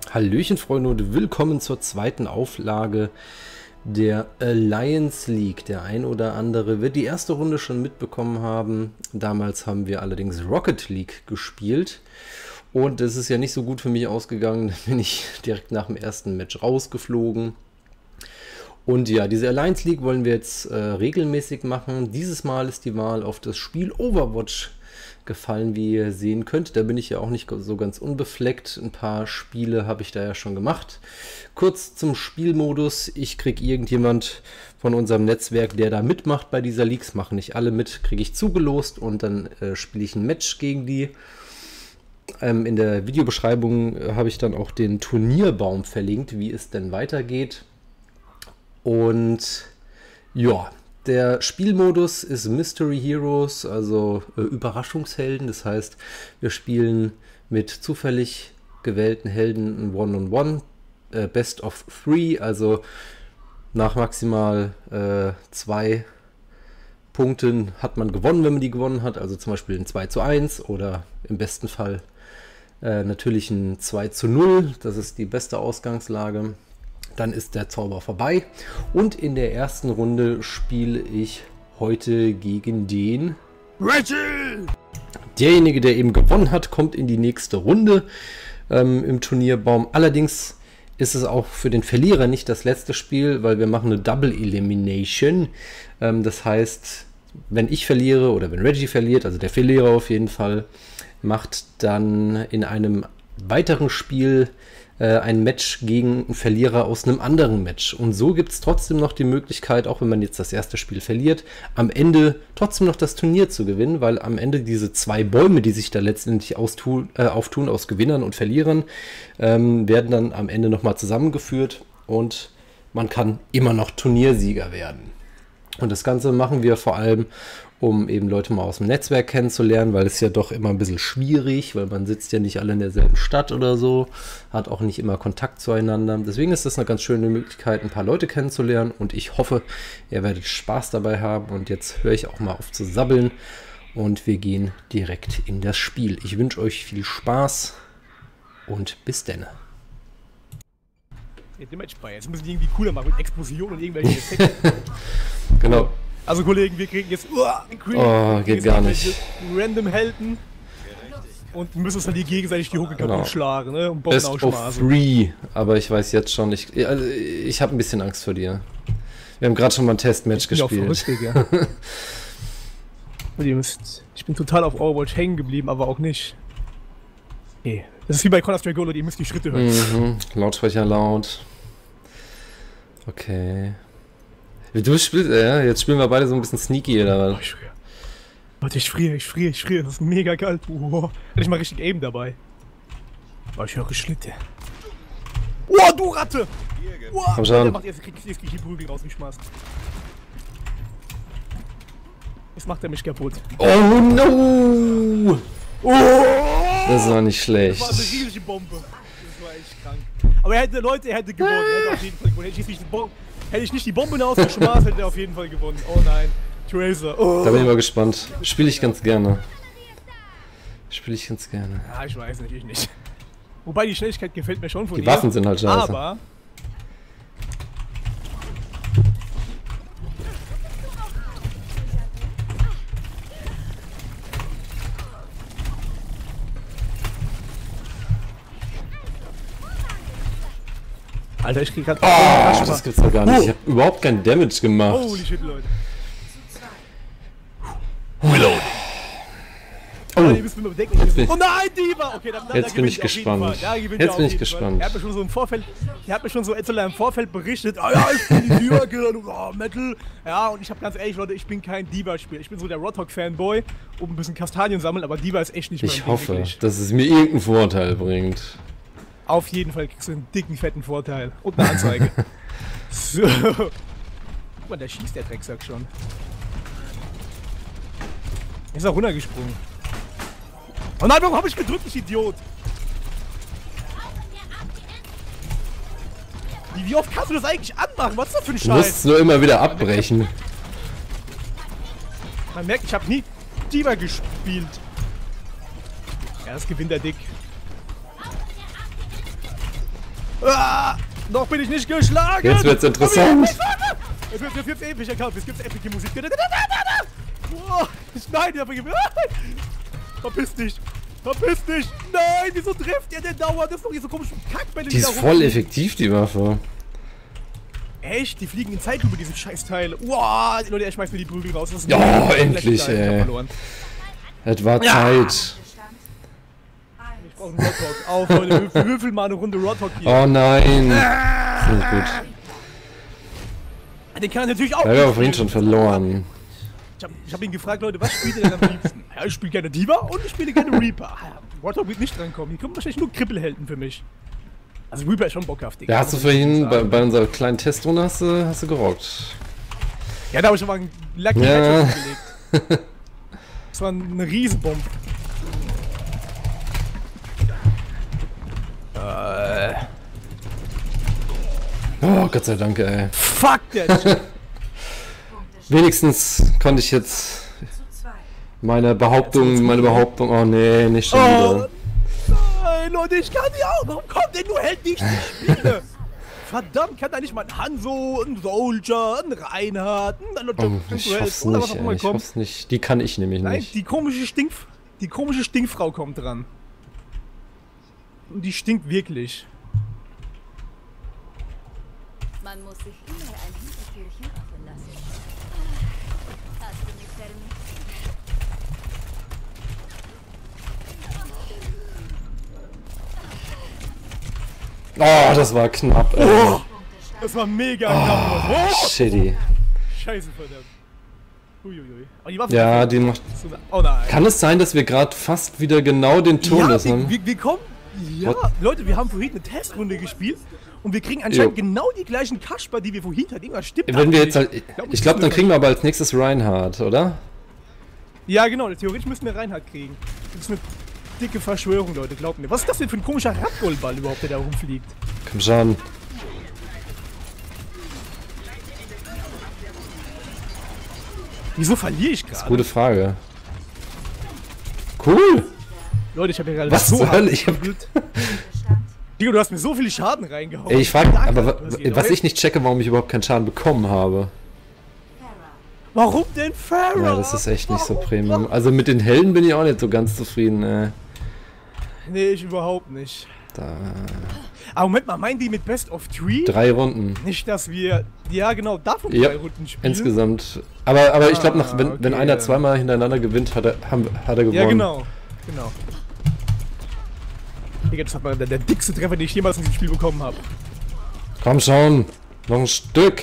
Hallöchen Freunde und willkommen zur zweiten Auflage der Alliance League. Der ein oder andere wird die erste Runde schon mitbekommen haben. Damals haben wir allerdings Rocket League gespielt und es ist ja nicht so gut für mich ausgegangen. Da bin ich direkt nach dem ersten Match rausgeflogen. Und ja, diese Alliance League wollen wir jetzt regelmäßig machen. Dieses Mal ist die Wahl auf das Spiel Overwatch gefallen, wie ihr sehen könnt. Da bin ich ja auch nicht so ganz unbefleckt. Ein paar Spiele habe ich da ja schon gemacht. Kurz zum Spielmodus. Ich kriege irgendjemand von unserem Netzwerk, der da mitmacht bei dieser Leagues. Machen nicht alle mit, kriege ich zugelost und dann spiele ich ein Match gegen die. In der Videobeschreibung habe ich dann auch den Turnierbaum verlinkt, wie es denn weitergeht. Und ja, der Spielmodus ist Mystery Heroes, also Überraschungshelden. Das heißt, wir spielen mit zufällig gewählten Helden ein One-on-One, Best of 3, also nach maximal 2 Punkten hat man gewonnen, wenn man die gewonnen hat. Also zum Beispiel ein 2:1 oder im besten Fall natürlich ein 2:0. Das ist die beste Ausgangslage. Dann ist der Zauber vorbei und in der ersten Runde spiele ich heute gegen den Reggie. Derjenige, der eben gewonnen hat, kommt in die nächste Runde im Turnierbaum. Allerdings ist es auch für den Verlierer nicht das letzte Spiel, weil wir machen eine Double Elimination. Das heißt, wenn ich verliere oder wenn Reggie verliert, also der Verlierer auf jeden Fall, macht dann in einem weiteren Spiel ein Match gegen einen Verlierer aus einem anderen Match. Und so gibt es trotzdem noch die Möglichkeit, auch wenn man jetzt das erste Spiel verliert, am Ende trotzdem noch das Turnier zu gewinnen, weil am Ende diese zwei Bäume, die sich da letztendlich auftun aus Gewinnern und Verlierern, werden dann am Ende nochmal zusammengeführt und man kann immer noch Turniersieger werden. Und das Ganze machen wir vor allem, um eben Leute mal aus dem Netzwerk kennenzulernen, weil es ja doch immer ein bisschen schwierig, weil man sitzt ja nicht alle in derselben Stadt oder so, hat auch nicht immer Kontakt zueinander. Deswegen ist das eine ganz schöne Möglichkeit, ein paar Leute kennenzulernen und ich hoffe, ihr werdet Spaß dabei haben und jetzt höre ich auch mal auf zu sabbeln und wir gehen direkt in das Spiel. Ich wünsche euch viel Spaß und bis denn. Jetzt müssen die irgendwie cooler machen mit Explosionen und irgendwelche Effekte. Genau. Also Kollegen, wir kriegen jetzt geht gar nicht. Random Helden und müssen uns dann die gegenseitig die Hucke kaputt schlagen, ne? Und Bomben Best of 3, aber ich weiß jetzt schon, ich habe ein bisschen Angst vor dir. Wir haben gerade schon mal ein Testmatch gespielt. Verrückt, ich bin total auf Overwatch hängen geblieben, aber auch nicht. Okay. Das ist wie bei Counter-Strike Go, ihr müsst die Schritte hören. Lautsprecher laut. Okay. Du spielst, ja, jetzt spielen wir beide so ein bisschen sneaky, oder? Oh, ich friere. Warte, ich friere. Das ist mega kalt. Hätte ich mal richtig Aim dabei. Oh, ich höre Schnitte. Oh, du Ratte! Oh, komm schon. Jetzt krieg ich die Prügel raus, wie Spaß. Jetzt macht er mich kaputt. Oh no! Oh! Das war nicht schlecht. Das war eine riesige Bombe. Das war echt krank. Aber er hätte gewonnen. Er hätte auf jeden Fall gewonnen. Hätte ich nicht die Bombe ausgeschmeißt, hätte er auf jeden Fall gewonnen. Oh nein. Tracer. Oh. Da bin ich mal gespannt. Spiele ich ganz gerne. Ja, ich weiß nicht, ich nicht. Wobei die Schnelligkeit gefällt mir schon von Die Waffen sind halt scheiße. Aber Alter, ich krieg grad... Oh, das gibt's doch gar nicht. Ich hab überhaupt keinen Damage gemacht. Holy shit, Leute. Reload. Oh, oh nein, Diva! Okay, jetzt bin ich gespannt. Jetzt bin ich gespannt. Er hat mir schon so im Vorfeld berichtet, ah ja, ich bin die Diva, oh, Metal. Ja, und ich hab ganz ehrlich, Leute, ich bin kein Diva-Spieler. Ich bin so der Roadhog-Fanboy, um ein bisschen Kastanien sammeln, aber Diva ist echt nicht mein Ding. Ich hoffe, dass es mir irgendeinen Vorteil bringt. Auf jeden Fall kriegst du einen dicken, fetten Vorteil. Und eine Anzeige. So. Guck mal, da schießt der Drecksack schon. Ist auch runtergesprungen. Oh nein, warum hab ich gedrückt, ich Idiot? Wie oft kannst du das eigentlich anmachen? Was ist das für ein Scheiß? Du musst es nur immer wieder abbrechen. Man merkt, ich habe nie Diva gespielt. Ja, das gewinnt der Dick. Ah, noch bin ich nicht geschlagen! Jetzt wird's interessant! Es wird epischer Kampf, es gibt epische Musik. Oh, nein, der vergibt. Verpiss dich! Verpiss dich! Nein, wieso trifft ihr denn dauernd? Das ist doch hier so komisch Kackbälle. Die ist voll effektiv, die Waffe. Echt? Die fliegen in Zeitlupe, diese Scheißteile. Wow, Leute, er schmeißt mir die Prügel raus. Das ist endlich, ey. Es war Zeit. Ich brauche einen Roadhog. Auf, Leute, würfel mal eine Runde Roadhog hier. Oh nein. Das ist gut. Den kann er natürlich auch. Ja, wir haben vorhin schon verloren. Ich hab ihn gefragt, Leute, was spielt ihr denn am liebsten? Ja, ich spiele gerne Diva und ich spiele gerne Reaper. Roadhog wird nicht drankommen. Hier kommen wahrscheinlich nur Krippelhelden für mich. Also Reaper ist schon bockhaft, Digga. Ja, hast du vorhin bei unserer kleinen Testrunde hast du gerockt. Ja, da habe ich aber einen Lucky Headshot gelegt. Das war eine Riesenbombe. Oh, Gott sei Dank, ey. Fuck, der Wenigstens konnte ich jetzt meine Behauptung, oh nee, nicht schon wieder. Nein, Leute, ich kann die auch. Warum kommt denn nur Held nicht die Spiele? Verdammt, kann da nicht mal ein Hanzo, ein Soldier, ein Reinhardt, ein ich hoff's nicht, ey, ich hoff's nicht. Die kann ich nämlich Nein, nicht. Die komische Stinkfrau kommt dran. Und die stinkt wirklich. Man muss sich immer ein Hintertürchen offen lassen. Hast du mich Oh, das war knapp, ey. Oh, das war mega knapp. Oh, shitty. Scheiße, verdammt. Uiuiui. Aber die Waffe Ja, die macht... Oh nein. Kann es sein, dass wir gerade fast wieder genau den Turnus haben? Wir kommen... Ja, Leute, wir haben vorhin eine Testrunde gespielt und wir kriegen anscheinend genau die gleichen Kasper, die wir vorhin hatten. Irgendwas stimmt. Wenn wir jetzt halt... Ich glaube, dann kriegen wir aber als nächstes Reinhardt, oder? Ja, genau. Theoretisch müssen wir Reinhardt kriegen. Das ist eine dicke Verschwörung, Leute. Glaubt mir. Was ist das denn für ein komischer Radgoldball überhaupt, der da rumfliegt? Komm schon. Wieso verliere ich gerade? Gute Frage. Cool. Leute, ich habe hier gerade Was zur Hölle? Ich hab... Digga, du hast mir so viel Schaden reingehauen. Ey, ich frage, aber was ich nicht checke, warum ich überhaupt keinen Schaden bekommen habe. Warum denn Farah? Ja, das ist echt nicht so Premium. Also mit den Helden bin ich auch nicht so ganz zufrieden, Nee, ich überhaupt nicht. Da. Aber Moment mal, meinen die mit Best of 3? 3 Runden. Nicht, dass wir... Ja, genau, davon Ja, 3 Runden spielen. Insgesamt. Aber ich glaube, wenn okay. einer zweimal hintereinander gewinnt, hat er gewonnen. Ja, genau. Genau. Digga, das war der dickste Treffer, den ich jemals in diesem Spiel bekommen habe. Komm schon. Noch ein Stück.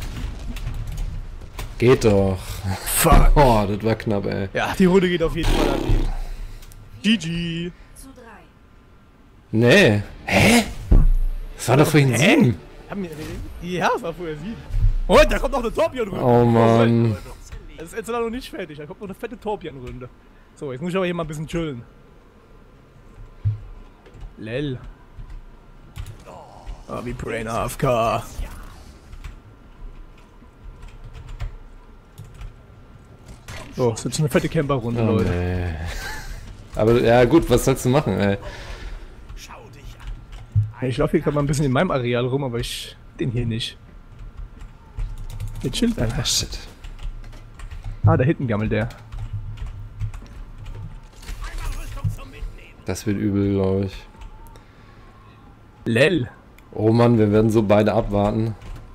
Geht doch. Fuck. Oh, das war knapp, ey. Ja, die Runde geht auf jeden Fall an die. GG. zu 3. Nee. Hä? Das war doch vorhin 7. Ja, es war vorher 7. Und da kommt noch eine Torbjörn-Runde. Oh Mann. Es ist jetzt noch nicht fertig, da kommt noch eine fette Torbjörn-Runde. So, jetzt muss ich aber hier mal ein bisschen chillen. Lel. Oh, wie Brain AFK. So, ist jetzt eine fette Camper-Runde, Oh, Leute. nee. Aber ja gut, was sollst du machen, ey? Ich laufe hier gerade mal ein bisschen in meinem Areal rum, aber den hier nicht. Der chillt einfach. Ah, shit. Ah, da hinten gammelt der. Das wird übel, glaube ich. Lel. Oh Mann, wir werden so beide abwarten.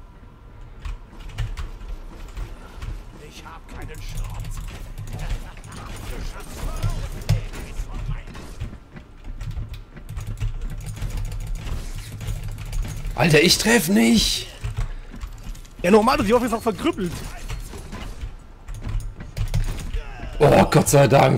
Alter, ich treff nicht! Ja, normal, die Waffe ist auch verkrüppelt. Oh, Gott sei Dank!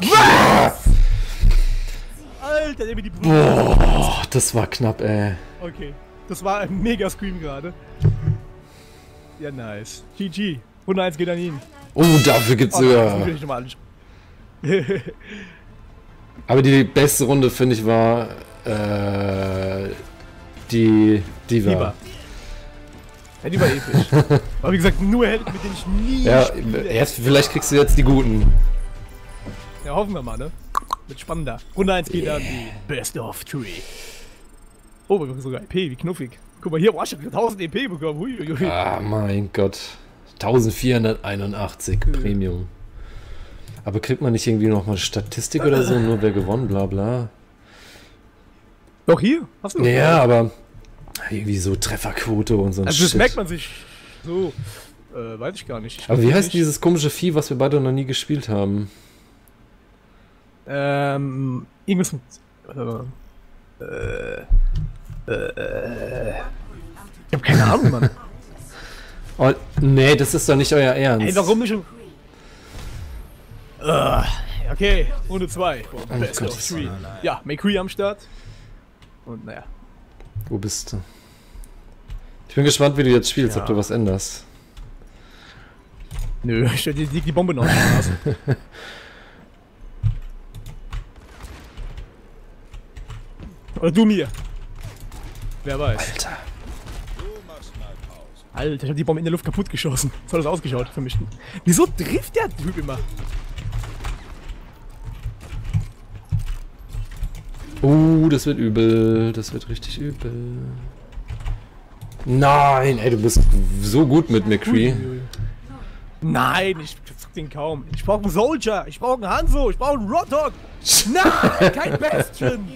Alter, der mir die Brüste. Oh, das war knapp, ey. Okay, das war ein mega Scream gerade. Ja, nice. GG. 101 geht an ihn. Oh, dafür gibt's Das sogar. will ich nochmal anschauen. Aber die beste Runde, finde ich, war die Diva. Diva. Ja, die war episch. Aber wie gesagt, nur Helden, mit denen ich nie Ja, spiele. erst, vielleicht kriegst du jetzt die guten. Ja, hoffen wir mal, ne? Wird spannender. Runde 1 geht an die Best of 3. Oh, wir bekommen sogar EP, wie knuffig. Guck mal hier, boah, ich hab 1000 EP bekommen. Hui. Ah, mein Gott. 1481 Premium. Aber kriegt man nicht irgendwie nochmal Statistik oder so, nur wer gewonnen, bla bla. Doch hier? Hast du noch? Ja, aber irgendwie so Trefferquote und so ein Also das Shit. merkt man sich so. Weiß ich gar nicht. Aber wie heißt dieses komische Vieh, was wir beide noch nie gespielt haben? Irgendwas mit. Ich hab keine Ahnung, Mann. Oh, nee, das ist doch nicht euer Ernst. Ey, warum nicht? Okay, Runde 2. Best of Gottes 3. Willen. Ja, McCree am Start. Und naja. Wo bist du? Ich bin gespannt, wie du jetzt spielst, Ja. ob du was änderst. Nö, ich stell dir die Bombe noch auf die Nase. Oder du mir. Wer weiß. Alter. Alter, ich hab die Bombe in der Luft kaputt geschossen. So hat das ausgeschaut für mich. Wieso trifft der Typ immer? Das wird übel. Das wird richtig übel. Nein, ey, du bist so gut mit McCree. Uiuiui. Nein, ich zuck den kaum. Ich brauch einen Soldier, ich brauch einen Hanzo, ich brauch einen Roadhog. Nein, kein Bastion.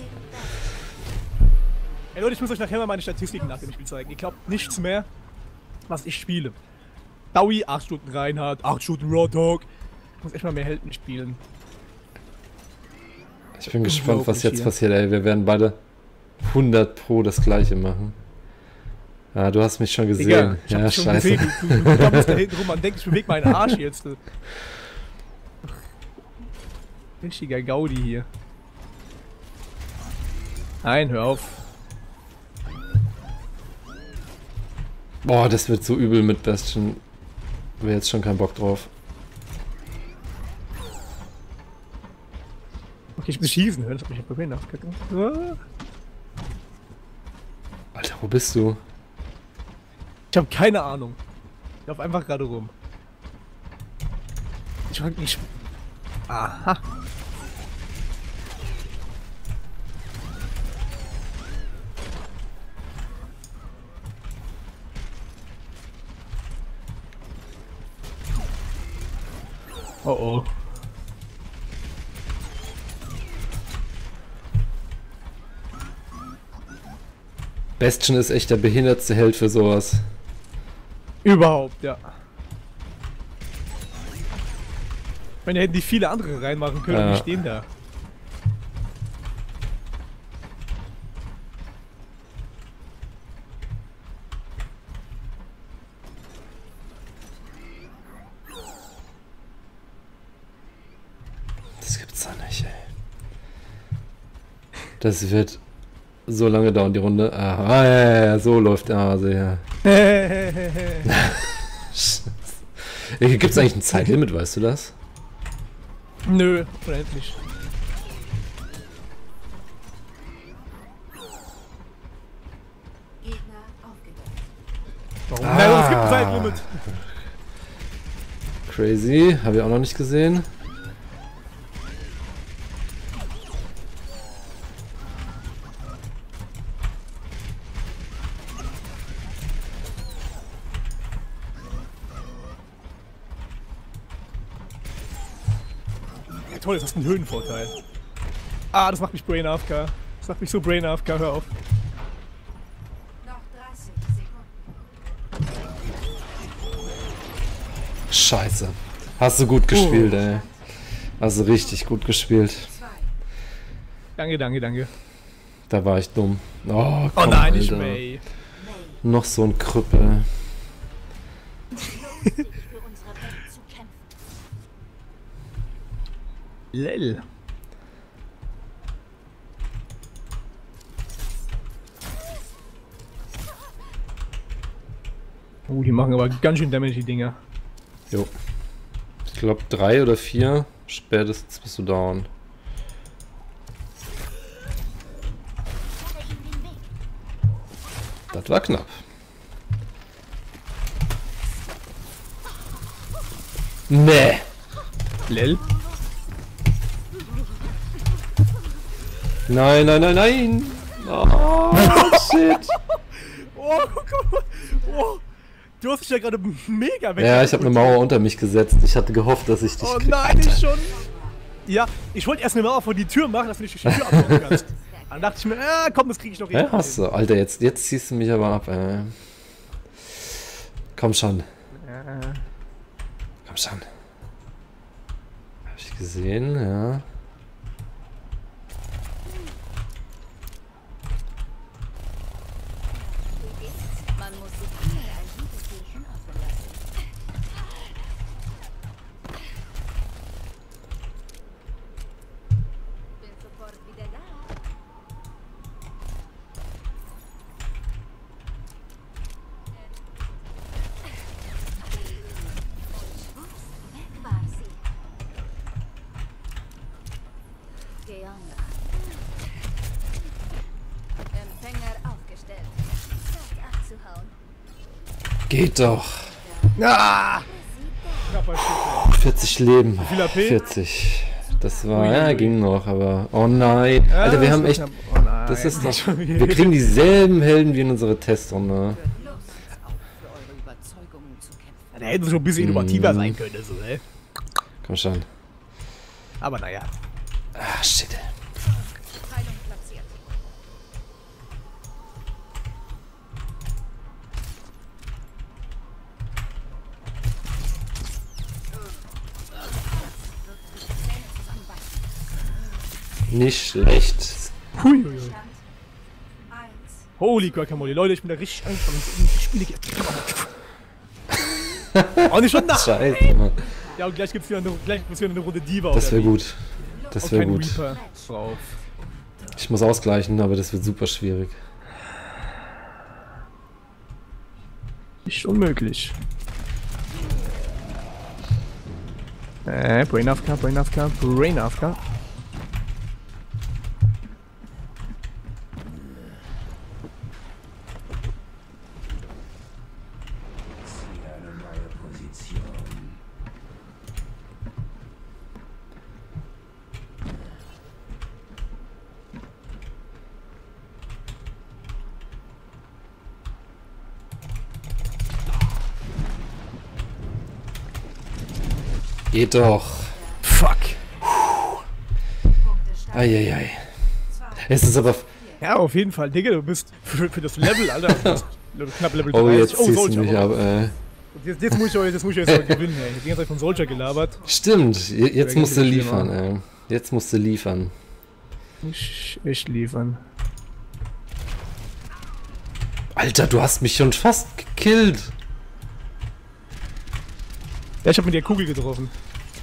Ey Leute, ich muss euch nachher mal meine Statistiken nach dem Spiel zeigen. Ihr glaubt nichts mehr, was ich spiele. Dowie, 8 Stunden Reinhardt, 8 Stunden Roadhog. Ich muss echt mal mehr Helden spielen. Ich bin gespannt, was jetzt passiert, ey. Wir werden beide 100 Pro das gleiche machen. Ja, du hast mich schon gesehen. Digga, ich hab Ja, dich schon scheiße. gesehen. Du kommst da hinten rum und denkst, ich beweg meinen Arsch jetzt. Richtiger Gaudi hier. Nein, hör auf. Boah, das wird so übel mit Bastion. Wäre jetzt schon kein Bock drauf. Okay, ich muss schießen, das hat mich ein Problem nachgeguckt. Alter, wo bist du? Ich habe keine Ahnung. Ich lauf einfach gerade rum. Ich frag mich. Aha. Oh oh. Bastion ist echt der behindertste Held für sowas. Überhaupt, ja. Ich meine, hätten die viele andere reinmachen können, Ja. die stehen da. Das gibt's doch nicht, ey. Das wird so lange dauern, die Runde. Ah, ja, so läuft der Hase, ja. Gibt's eigentlich ein Zeitlimit, weißt du das? Nö, unendlich. Gegner aufgedeckt. Warum? Nein, es gibt ein Zeitlimit. Crazy, habe ich auch noch nicht gesehen. Ja, toll, das ist ein Höhenvorteil. Ah, das macht mich Brain AFK. Das macht mich so Brain AFK, hör auf. Noch 30 Sekunden. Scheiße. Hast du gut gespielt, ey. Hast du richtig gut gespielt. 2. Danke, danke, danke. Da war ich dumm. Oh, Oh komm, nein, nicht Alter. May. Noch so ein Krüppel. Für unsere Welt zu kämpfen. Lel. Die machen aber ganz schön Damage, die Dinger. Jo. Ich glaube 3 oder 4. Spätestens bist du down. Das war knapp. Nee. Lel. Nein, nein, nein, nein. Oh, shit. Oh, guck mal. Oh. Du hast dich ja gerade mega weg. Ja, ich habe eine Mauer unter mich gesetzt. Ich hatte gehofft, dass ich dich Oh krieg. nein, ich schon. Ja, ich wollte erst eine Mauer vor die Tür machen, dass du nicht durch die Tür abhauen kannst. Dann dachte ich mir, komm, das krieg ich noch hin. Ja, hast du. Alter, jetzt ziehst du mich aber ab. Komm schon. Komm schon. Hab ich gesehen, ja. Man muss sich immer ein Hintertürchen offen lassen. Bin sofort wieder da. Weg war sie. Geona. Empfänger aufgestellt. Zeit abzuhauen. Geht doch. Ah! Knapper Stück. 40 Leben. Wie viel AP? 40. Das war, Ui, ja, ui. ging noch, aber. Oh nein. Alter, wir das haben ist echt. knapp. Oh nein. Das ist doch. Wir kriegen dieselben Helden wie in unserer Testrunde. Auch für eure Überzeugungen zu kämpfen. Da hätten sie schon ein bisschen innovativer sein können, so, ey. Komm schon. Aber naja. Ah, shit. Heilung platziert. Nicht schlecht. Huiuiui. Eins. Holy Guacamole. Leute, ich bin da richtig angefangen. Ich spiele auch nicht schon nach. Scheiße, Mann. Ja, und gleich gibt's wieder eine Runde Diva. Das oder wäre wie? gut. Das Und wäre kein gut. Reaper drauf. Ich muss ausgleichen, aber das wird super schwierig. Nicht unmöglich. Brain AFK, Brain AFK, Brain AFK. Geht doch. Fuck. Eieiei. Es ist aber. Ja, auf jeden Fall, Digga, du bist für das Level, Alter, du bist knapp Level 30. Oh, jetzt ziehst du Soldier, mich ab, Und jetzt muss ich euch mal gewinnen, ey. Ich hab die ganze Zeit von Soldier gelabert. Stimmt, jetzt musst du ganz liefern, ey. Jetzt musst du liefern. Nicht echt liefern. Alter, du hast mich schon fast gekillt. Ja, ich hab mit der Kugel getroffen.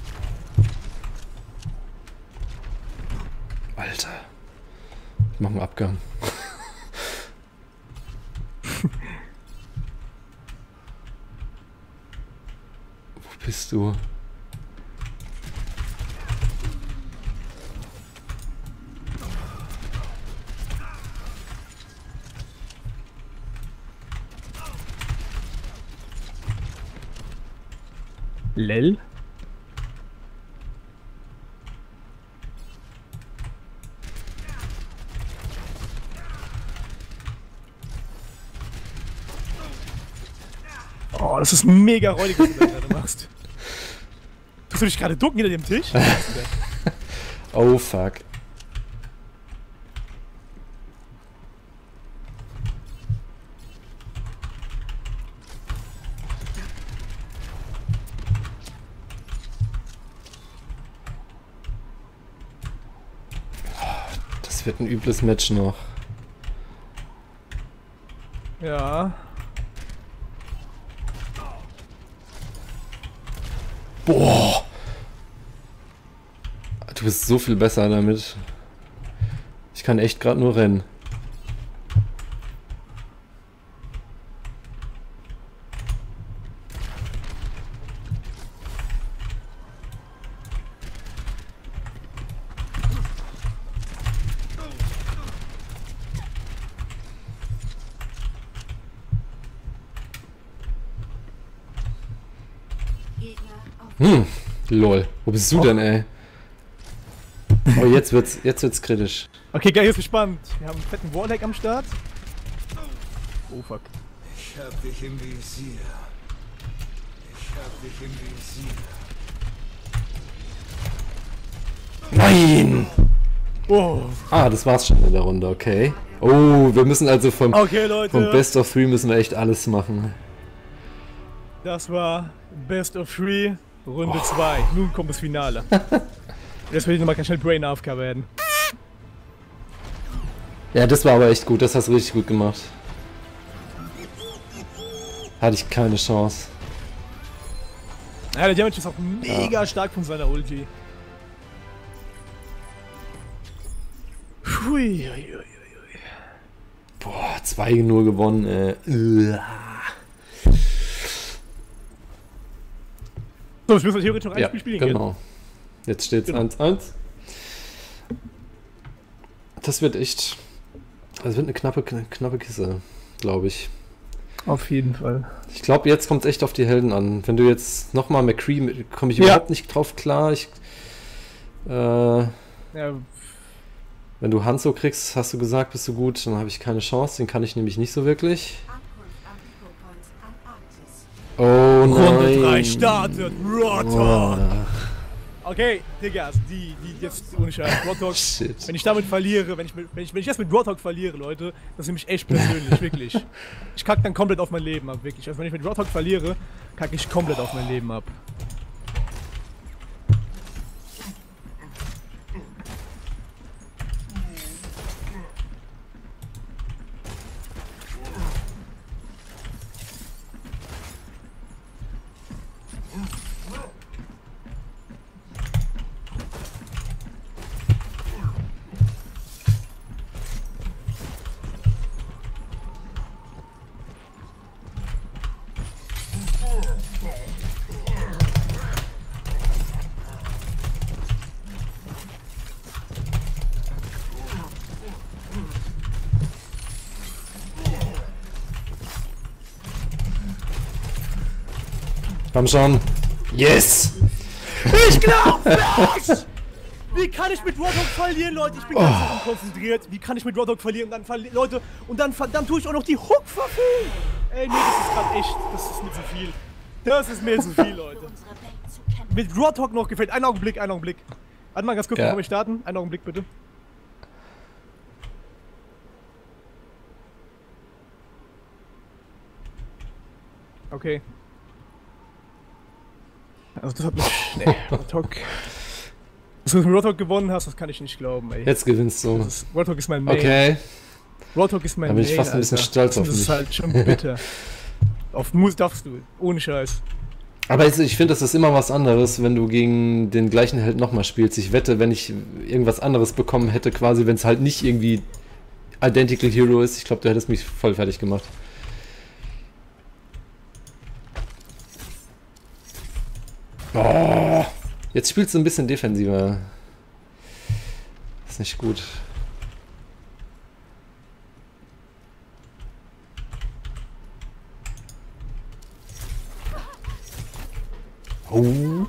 Alter. Ich mach einen Abgang. Wo bist du? Lel? Oh, das ist mega räudig, was du da gerade machst. Tust du dich gerade ducken hinter dem Tisch? Oh fuck. Das wird ein übles Match noch. Ja. Boah! Du bist so viel besser damit. Ich kann echt gerade nur rennen. Lol. Wo bist du denn, ey? Oh, jetzt wird's kritisch. Okay, geil, jetzt gespannt. Wir haben einen fetten Warlock am Start. Oh fuck. Ich hab dich im Visier. Ich hab dich im Visier. Nein! Oh. Ah, das war's schon in der Runde, okay. Oh, wir müssen also vom Leute. Best of 3 müssen wir echt alles machen. Das war Best of 3, Runde 2. Nun kommt das Finale. Jetzt will ich nochmal ganz schnell Brain AFK werden. Ja, das war aber echt gut, das hast du richtig gut gemacht. Hatte ich keine Chance. Ja, der Damage ist auch mega stark von seiner Ulti. Hui, hui, hui, hui. Boah, 2-0 gewonnen, So, ich muss theoretisch noch ein Spiel spielen genau. Jetzt steht's 1-1. Das wird echt... Das wird eine knappe Kiste, glaube ich. Auf jeden Fall. Ich glaube, jetzt kommt es echt auf die Helden an. Wenn du jetzt nochmal McCree, komme ich überhaupt nicht drauf klar. Ja. Wenn du Hanzo kriegst, hast du gesagt, bist du gut, dann habe ich keine Chance. Den kann ich nämlich nicht so wirklich. Oh nein. Runde 3 startet. Rotok. Okay, Diggas, die jetzt ohne Scheiß. Rotok. Shit. Wenn ich damit verliere, wenn ich jetzt mit Rotok verliere, Leute, das ist nämlich echt persönlich, wirklich. Ich kack dann komplett auf mein Leben ab, wirklich. Also wenn ich mit Rotok verliere, kacke ich komplett auf mein Leben ab. Komm schon. Yes! Ich glaub nicht! Wie kann ich mit Rotok verlieren, Leute? Ich bin ganz konzentriert. Wie kann ich mit Rotok verlieren und dann Leute, und dann tue ich auch noch die Hook verfehlen. Ey, nee, das ist gerade echt, das ist mir zu viel. Das ist mir zu viel, Leute. Mit Rotok noch gefällt. Einen Augenblick. Warte mal ganz kurz, bevor wir starten. Einen Augenblick, bitte. Okay. Also das hat mich... Nee, Rotok... Dass du mit Rotok gewonnen hast, das kann ich nicht glauben, ey. Jetzt gewinnst du. Rotok ist mein Main. Okay. Rotok ist mein Da Main, bin ich fast ein bisschen stolz auf mich. Das ist halt schon bitter. Auf Muss darfst du, ohne Scheiß. Aber ich finde, das ist immer was anderes, wenn du gegen den gleichen Held nochmal spielst. Ich wette, wenn ich irgendwas anderes bekommen hätte, quasi, wenn es halt nicht irgendwie Identical Hero ist, ich glaube, du hättest mich voll fertig gemacht. Oh, jetzt spielst du ein bisschen defensiver. Ist nicht gut. Oh.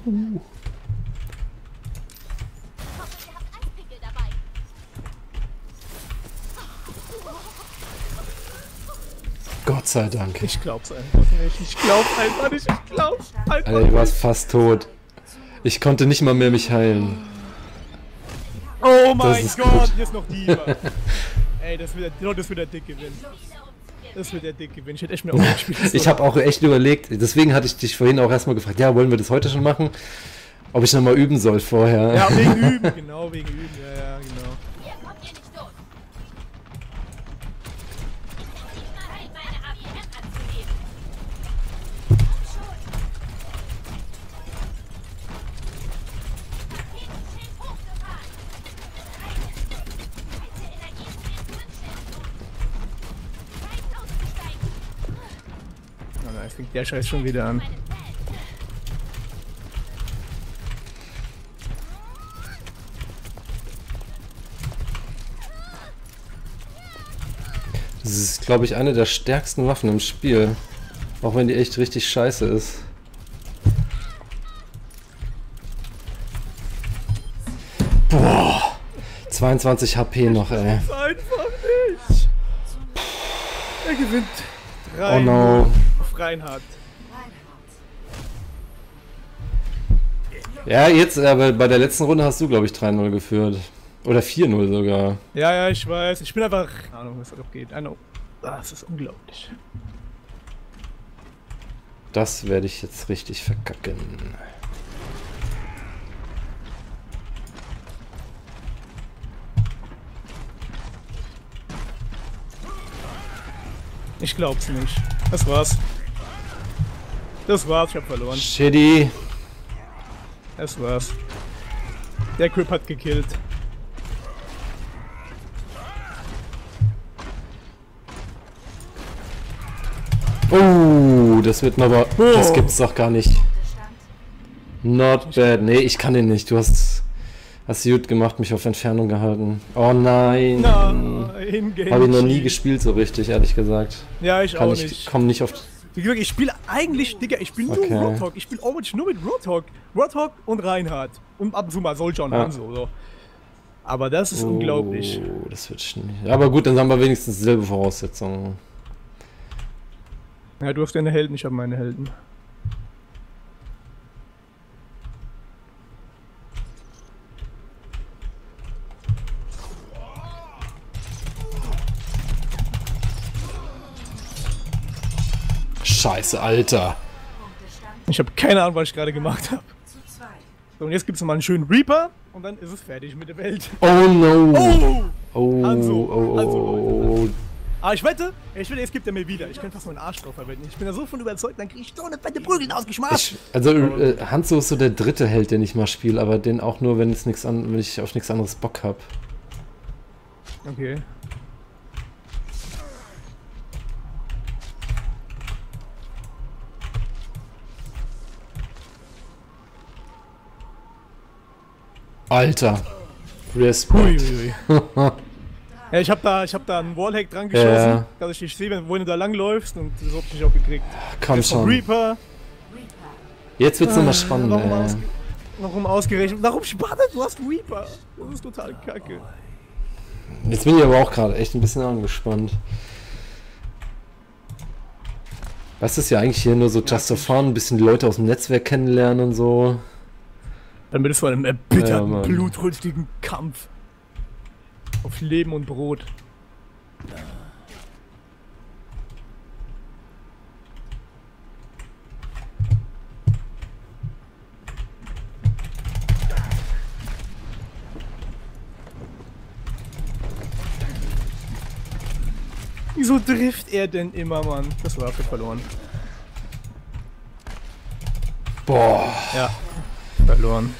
Gott sei Dank. Ich glaub's einfach nicht. Ich glaub's einfach nicht. Ich glaub's einfach nicht. Alter, du warst fast tot. Ich konnte nicht mal mehr mich heilen. Oh mein ist Gott, gut. jetzt noch Diva. Ey, das wird der dick gewinnen. Das wird der dick gewinnen. Ich hätte echt mehr aufgespielt. Ich habe auch echt überlegt, deswegen hatte ich dich vorhin auch erstmal gefragt, ja, wollen wir das heute schon machen? Ob ich nochmal üben soll vorher. Ja, wegen Üben, genau, wegen Üben, ja, genau. Hier kommt ihr nicht durch. Oh nein, es fängt der Scheiß schon wieder an. Das ist, glaube ich, eine der stärksten Waffen im Spiel. Auch wenn die echt richtig scheiße ist. Boah! 22 HP noch, ey. Das ist einfach nicht. Er gewinnt 3 Oh no. auf Reinhardt. Ja, jetzt, aber bei der letzten Runde hast du, glaube ich, 3-0 geführt. Oder 4-0 sogar. Ja, ja, ich weiß. Ich bin einfach... Keine Ahnung, was da noch geht. Das ist unglaublich. Das werde ich jetzt richtig verkacken. Ich glaub's nicht. Das war's. Das war's, ich hab verloren. Shitty. Das war's. Der Crip hat gekillt. Oh, das wird mir aber... Das gibt's doch gar nicht. Not bad. Nee, ich kann den nicht. Du hast gut gemacht, mich auf Entfernung gehalten. Oh nein. Nein, Genji. Habe ich noch nie gespielt so richtig, ehrlich gesagt. Ja, ich auch nicht. Ich komme nicht auf... Wie gesagt, ich spiele eigentlich, Digga, ich spiele Okay. nur Roadhog. Ich spiele eigentlich nur mit Roadhog. Roadhog und Reinhardt. Und ab und zu mal Soldier und Ja. Hanzo. So. Aber das ist unglaublich. Oh, das wird schnell. Ja, aber gut, dann haben wir wenigstens dieselbe Voraussetzungen. Ja, du hast deine Helden, ich habe meine Helden. Scheiße, Alter. Ich habe keine Ahnung, was ich gerade gemacht habe. So, und jetzt gibt es nochmal einen schönen Reaper und dann ist es fertig mit der Welt. Oh no. Oh! Oh, Hanzo, oh, Hanzo. oh. Aber ich wette, jetzt gibt er mir wieder. Ich kann fast meinen Arsch drauf verwenden. Ich bin da so von überzeugt, dann kriege ich so eine fette Prügel ausgeschmackt. Hanzo ist so der dritte Held, den ich mal spiele, aber den auch nur, wenn ich auf nichts anderes Bock habe. Okay. Alter. Respekt. Huiuiui. Ja, ich hab da einen Wallhack dran geschossen, Ja. dass ich dich sehe, wo du da langläufst und das hab ich nicht auch gekriegt. Komm Jetzt noch schon. Reaper. Jetzt wird's nochmal spannend, Warum ausgerechnet? Warum spannend? Du hast Reaper. Das ist total kacke. Jetzt bin ich aber auch gerade echt ein bisschen angespannt. Was ist ja eigentlich hier nur so just for fun, ein bisschen die Leute aus dem Netzwerk kennenlernen und so. Damit es vor einem erbitterten, Mann. blutrünstigen Kampf auf Leben und Brot. Wieso trifft er denn immer, Mann? Das war für verloren. Boah. Ja, verloren.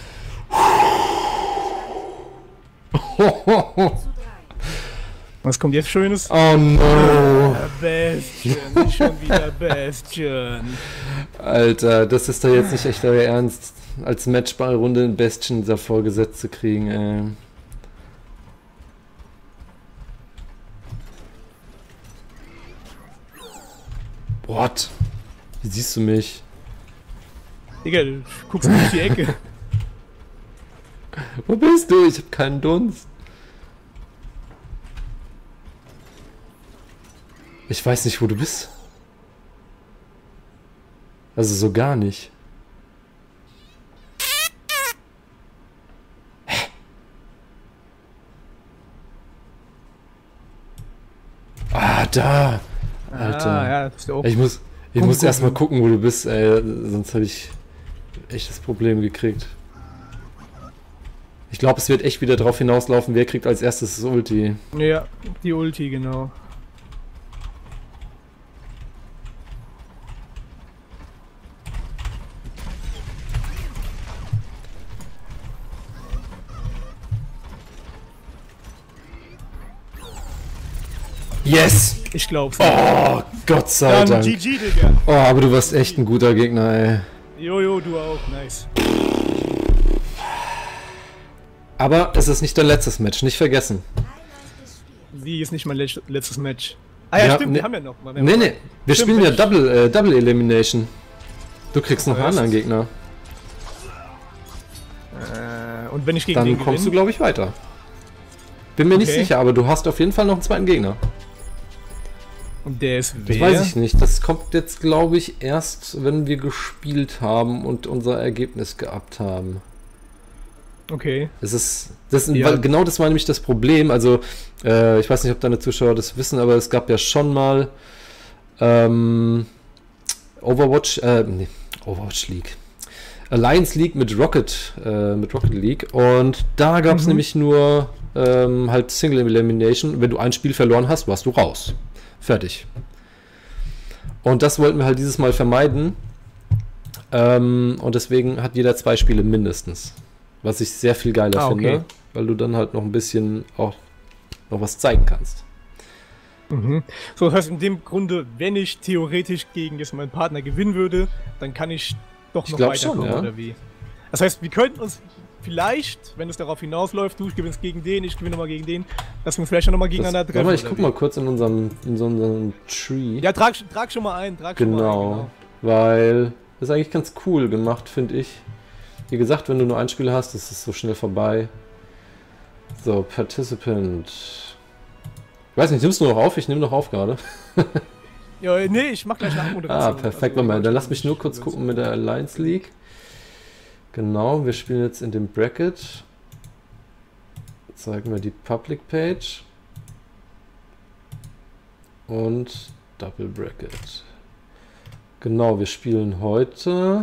Was kommt jetzt Schönes? Oh no. Bastion, nicht schon wieder Bastion. Alter, das ist doch jetzt nicht echt euer Ernst, als Matchballrunde in Bastion davor gesetzt zu kriegen, ey. What? Wie siehst du mich? Digga, du guckst nicht die Ecke. Wo bist du? Ich hab keinen Dunst. Ich weiß nicht, wo du bist. Also so gar nicht. Hä? Ah, da. Alter. Ah, ja, das ist ja auch. Ich muss erstmal gucken, wo du bist, ey. Sonst habe ich echt das Problem gekriegt. Ich glaube, es wird echt wieder drauf hinauslaufen, wer kriegt als erstes das Ulti. Ja, die Ulti, genau. Yes! Ich glaub's. Oh, Gott sei Dann Dank. GG, Digga. Oh, aber du warst echt ein guter Gegner, ey. Jojo, du auch. Nice. Aber es ist nicht dein letztes Match, nicht vergessen. Wie ist nicht mein letztes Match? Ah ja, Ja, stimmt, ne- wir haben ja noch mal. Nee, nee, wir Stimmt, spielen ja Mensch. Double Elimination. Du kriegst noch einen Was? anderen Gegner. Und wenn ich gegen Dann den kommst du, gewinne? glaube ich, weiter. bin mir nicht Okay. sicher, aber du hast auf jeden Fall noch einen zweiten Gegner. Und der ist Das wer? weiß ich nicht. Das kommt jetzt, glaube ich, erst, wenn wir gespielt haben und unser Ergebnis geabt haben. Okay. Ja. Weil genau das war nämlich das Problem. Also, ich weiß nicht, ob deine Zuschauer das wissen, aber es gab ja schon mal Overwatch League. Alliance League mit Rocket League. Und da gab es nämlich nur halt Single Elimination. Wenn du ein Spiel verloren hast, warst du raus. Fertig. Und das wollten wir halt dieses Mal vermeiden. Und deswegen hat jeder 2 Spiele mindestens. Was ich sehr viel geiler finde, weil du dann halt noch ein bisschen auch noch was zeigen kannst. Mhm. So, das heißt, in dem Grunde, wenn ich theoretisch gegen jetzt meinen Partner gewinnen würde, dann kann ich doch noch glaub weiterkommen, schon, ja. oder wie? Das heißt, wir könnten uns vielleicht, wenn es darauf hinausläuft, du gewinnst gegen den, ich gewinne nochmal gegen den, dass wir uns vielleicht noch mal gegeneinander treffen. Warte mal, ich oder guck wie? mal kurz in unserem Tree. Ja, trag schon mal ein, Genau, weil das ist eigentlich ganz cool gemacht, finde ich. Wie gesagt, wenn du nur ein Spiel hast, ist es so schnell vorbei. So, Participant. Ich weiß nicht, nimmst du noch auf? Ich nehme noch auf gerade. Ja, nee, ich mach gleich eine Abmoderation. Perfekt. Warte mal, dann lass mich nur kurz gucken mit der Alliance League. Genau, wir spielen jetzt in dem Bracket. Zeigen wir die Public Page. Und Double Bracket. Genau, wir spielen heute...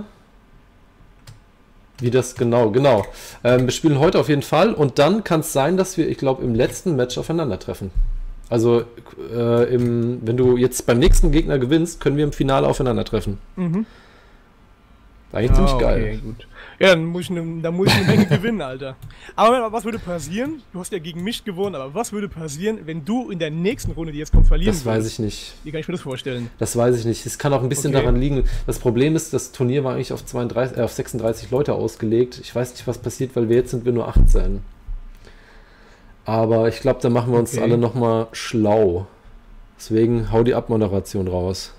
Wie das genau. Wir spielen heute auf jeden Fall und dann kann es sein, dass wir, ich glaube, im letzten Match aufeinandertreffen. Also, wenn du jetzt beim nächsten Gegner gewinnst, können wir im Finale aufeinandertreffen. Mhm. Eigentlich ziemlich geil. Okay, gut. Ja, dann muss ich eine Menge gewinnen, Alter. Aber was würde passieren? Du hast ja gegen mich gewonnen, aber was würde passieren, wenn du in der nächsten Runde, die jetzt kommt, verlieren Das weiß ich nicht. Wie kann ich mir das vorstellen? Das weiß ich nicht. Es kann auch ein bisschen Okay. daran liegen. Das Problem ist, das Turnier war eigentlich auf 36 Leute ausgelegt. Ich weiß nicht, was passiert, weil jetzt sind wir nur 18. Aber ich glaube, da machen wir uns alle nochmal schlau. Deswegen hau die Abmoderation raus.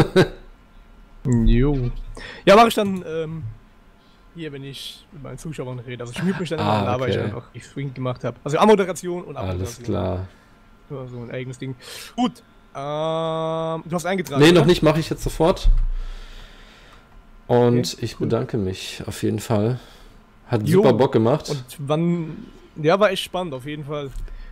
Jo. Ja, mache ich dann hier, wenn ich mit meinen Zuschauern rede. Also ich mute mich dann immer an, aber ich einfach, wie ich es vorhin gemacht habe. Also Ammoderation und Abmoderation. Alles klar. Ja, so ein eigenes Ding. Gut. Du hast eingetragen. Nee, oder? noch nicht, mache ich jetzt sofort. Und Okay, ich cool. bedanke mich auf jeden Fall. Hat Jo. super Bock gemacht. Und wann. Ja, war echt spannend, auf jeden Fall.